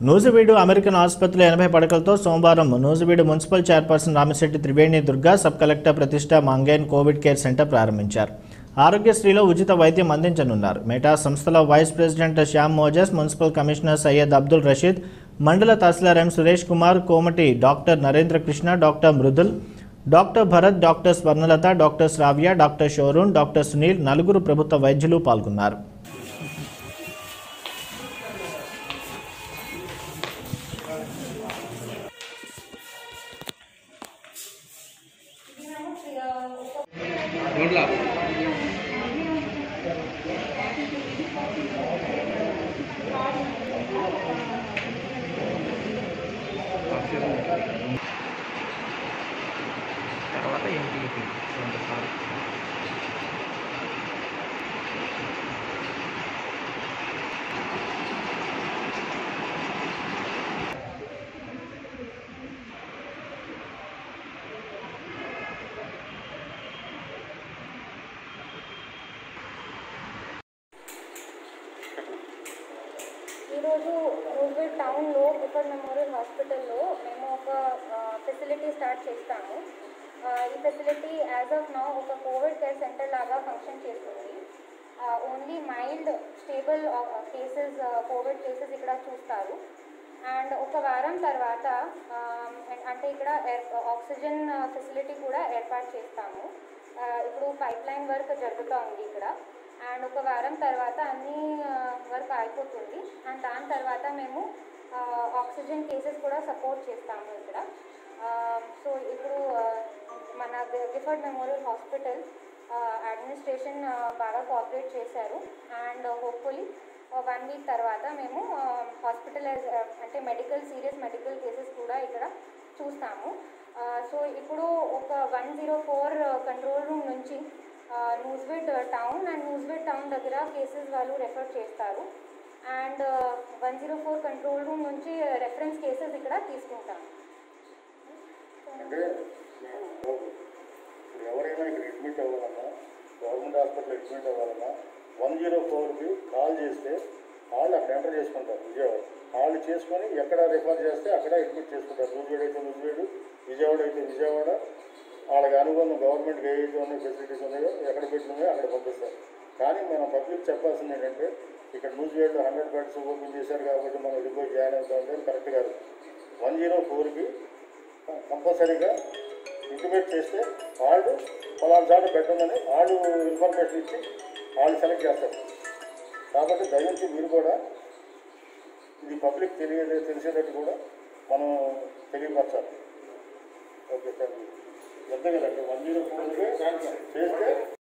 Nuzvid American ఆసుపత్రిలో 80 పడకలతో సోమవారం Nuzvid municipal chairperson Ramisetti Triveni Durga, sub collector Prathishta Mangain covid care centre ప్రారంభించారు. ఆరోగ్యశ్రీలో ఉచిత వైద్యం అందించనున్నారు. మెటా సంస్థల vice president Shyam Moses, municipal commissioner Syed Abdul Rasheed, మండల tahsildar M Suresh Kumar, Komati doctor Narendra Krishna, doctor Mridul, doctor Bharat, doctor Swarnalatha, doctor Shravya, doctor షోరూన్, డాక్టర్ సునీల్, నలుగురు ప్రభుత్వ వైద్యులు పాల్గొన్నారు. తర్వాత ఎంపీపీ రెండుసార్లు ఈరోజు నూజివీడ్ టౌన్లో గిఫర్డ్ మెమోరియల్ హాస్పిటల్లో మేము ఒక ఫెసిలిటీ స్టార్ట్ చేస్తాము. ఈ ఫెసిలిటీ యాజ్ ఆఫ్ నౌ ఒక కోవిడ్ కేర్ సెంటర్ లాగా ఫంక్షన్ చేస్తుంది. Only mild stable cases, covid cases ఇక్కడ చూస్తారు. అండ్ ఒక వారం తర్వాత అంటే ఇక్కడ ఆక్సిజన్ ఫెసిలిటీ కూడా ఏర్పాటు చేస్తాము. ఇప్పుడు పైప్ లైన్ వర్క్ జరుగుతూ ఉంది ఇక్కడ. అండ్ ఒక వారం తర్వాత అన్ని వర్క్ అయిపోతుంది. అండ్ దాని తర్వాత మేము ఆక్సిజన్ కేసెస్ కూడా సపోర్ట్ చేస్తాము ఇక్కడ. సో ఇప్పుడు మన గిఫర్డ్ మెమోరియల్ హాస్పిటల్ అడ్మినిస్ట్రేషన్ బాగా కోఆపరేట్ చేశారు. అండ్ హోప్ఫుల్లీ 1 వీక్ తర్వాత మేము హాస్పిటలైజ్ అంటే సీరియస్ మెడికల్ కేసెస్ కూడా ఇక్కడ చూస్తాము. సో ఇప్పుడు ఒక 104 కంట్రోల్ రూమ్ నుంచి Nuzvid town and Nuzvid town దగ్గర కేసెస్ వాళ్ళు రెఫర్ చేస్తారు. అండ్ 104 కంట్రోల్ రూమ్ నుంచి రెఫరెన్స్ కేసెస్ ఇక్కడ తీసుకుంటాం. అంటే ఎవరైనా ఇక్కడ అడ్మిట్ అవ్వాలన్నా, గవర్నమెంట్ హాస్పిటల్ అడ్మిట్ అవ్వాలన్నా 104కి కాల్ చేస్తే వాళ్ళు అక్కడ ఎంటర్ చేసుకుంటారు. విజయవాడ వాళ్ళు చేసుకొని ఎక్కడ రిఫర్ చేస్తే అక్కడ అడ్మిట్ చేసుకుంటారు. నూజివీడు అయితే నూజివీడు, విజయవాడ అయితే విజయవాడ. వాళ్ళకి అనుబంధం గవర్నమెంట్కి ఏవైతే ఉన్నాయో ఫెసిలిటీస్ ఉన్నాయో ఎక్కడ పెట్టినాయో అక్కడ పంపిస్తారు. కానీ మనం పబ్లిక్ చెప్పాల్సింది ఏంటంటే ఇక్కడ నూజివీడులో 100 బెడ్స్ ఓపెన్ చేశారు కాబట్టి మనం వెళ్ళిపోయి జాయిన్ అవుతామంటే కరెక్ట్ కాదు. 104కి కంపల్సరీగా ఇంటిమేట్ చేస్తే వాళ్ళు పలానా చాటు పెట్టమని వాళ్ళు ఇన్ఫర్మేషన్ ఇచ్చి వాళ్ళు సెలెక్ట్ చేస్తారు. కాబట్టి దయచేసి మీరు కూడా ఇది పబ్లిక్ తెలిసేటట్టు కూడా మనం తెలియపరచాలి. ఓకే సార్, ఎంత కదండి 104 చేస్తే